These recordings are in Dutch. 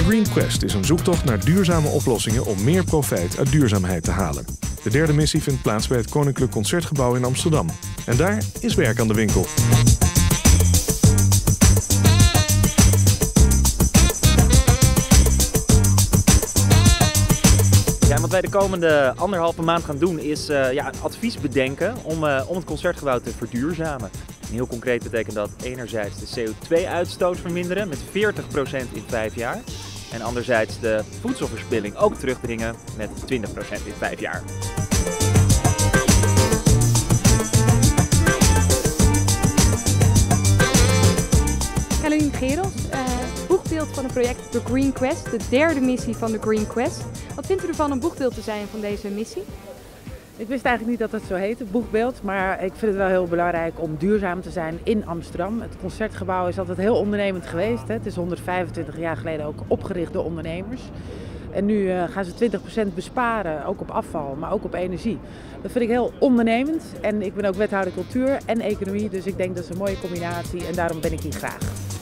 Green Quest is een zoektocht naar duurzame oplossingen om meer profijt uit duurzaamheid te halen. De derde missie vindt plaats bij het Koninklijk Concertgebouw in Amsterdam. En daar is werk aan de winkel. Ja, wat wij de komende 1,5 maand gaan doen is een advies bedenken om het Concertgebouw te verduurzamen. En heel concreet betekent dat enerzijds de CO2-uitstoot verminderen met 40% in 5 jaar. En anderzijds de voedselverspilling ook terugdringen met 20% in 5 jaar. Caroline Gerels, boegbeeld van het project The Green Quest, de derde missie van The Green Quest. Wat vindt u ervan om boegbeeld te zijn van deze missie? Ik wist eigenlijk niet dat het zo heette, boegbeeld, maar ik vind het wel heel belangrijk om duurzaam te zijn in Amsterdam. Het Concertgebouw is altijd heel ondernemend geweest. Hè. Het is 125 jaar geleden ook opgericht door ondernemers. En nu gaan ze 20% besparen, ook op afval, maar ook op energie. Dat vind ik heel ondernemend en ik ben ook wethouder cultuur en economie, dus ik denk dat is een mooie combinatie en daarom ben ik hier graag.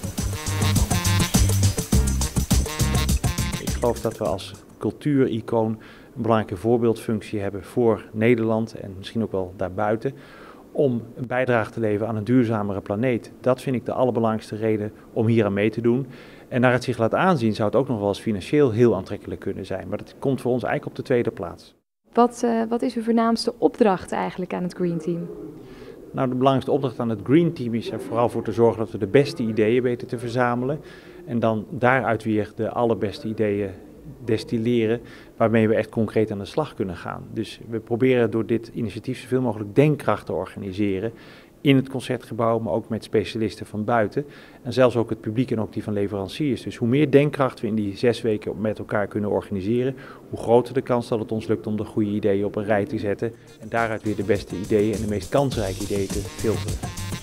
Ik geloof dat we als cultuuricoon een belangrijke voorbeeldfunctie hebben voor Nederland en misschien ook wel daarbuiten, om een bijdrage te leveren aan een duurzamere planeet. Dat vind ik de allerbelangrijkste reden om hier aan mee te doen. En naar het zich laat aanzien zou het ook nog wel eens financieel heel aantrekkelijk kunnen zijn. Maar dat komt voor ons eigenlijk op de tweede plaats. Wat is uw voornaamste opdracht eigenlijk aan het Green Team? Nou, de belangrijkste opdracht aan het Green Team is er vooral voor te zorgen dat we de beste ideeën weten te verzamelen. En dan daaruit weer de allerbeste ideeën destilleren, waarmee we echt concreet aan de slag kunnen gaan. Dus we proberen door dit initiatief zoveel mogelijk denkkracht te organiseren in het Concertgebouw, maar ook met specialisten van buiten. En zelfs ook het publiek en ook die van leveranciers. Dus hoe meer denkkracht we in die 6 weken met elkaar kunnen organiseren, hoe groter de kans dat het ons lukt om de goede ideeën op een rij te zetten en daaruit weer de beste ideeën en de meest kansrijke ideeën te filteren.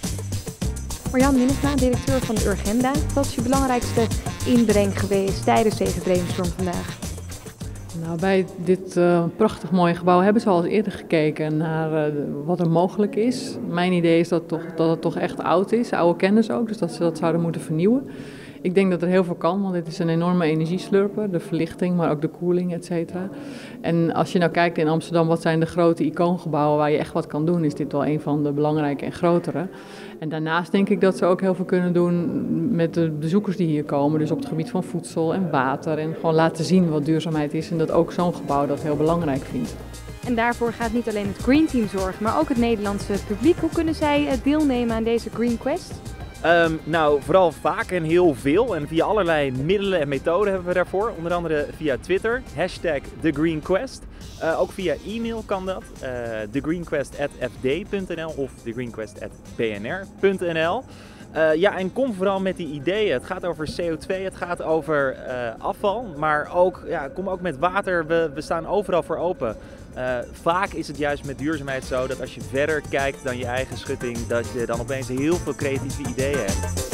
Marjan Minnesma, directeur van de Urgenda. Wat is je belangrijkste inbreng geweest tijdens deze brainstorm vandaag? Nou, bij dit prachtig mooie gebouw hebben ze al eens eerder gekeken naar wat er mogelijk is. Mijn idee is dat het toch echt oud is, oude kennis ook, dus dat ze dat zouden moeten vernieuwen. Ik denk dat er heel veel kan, want dit is een enorme energieslurper, de verlichting, maar ook de koeling, et cetera. En als je nou kijkt in Amsterdam, wat zijn de grote icoongebouwen waar je echt wat kan doen, is dit wel een van de belangrijke en grotere. En daarnaast denk ik dat ze ook heel veel kunnen doen met de bezoekers die hier komen, dus op het gebied van voedsel en water en gewoon laten zien wat duurzaamheid is en dat ook zo'n gebouw dat heel belangrijk vindt. En daarvoor gaat niet alleen het Green Team zorgen, maar ook het Nederlandse publiek. Hoe kunnen zij deelnemen aan deze Green Quest? Nou, vooral vaak en heel veel. En via allerlei middelen en methoden hebben we daarvoor. Onder andere via Twitter, #TheGreenQuest. Ook via e-mail kan dat. thegreenquest@fd.nl of thegreenquest@bnr.nl. En kom vooral met die ideeën. Het gaat over CO2, het gaat over afval, maar ook, kom ook met water. We staan overal voor open. Vaak is het juist met duurzaamheid zo dat als je verder kijkt dan je eigen schutting, dat je dan opeens heel veel creatieve ideeën hebt.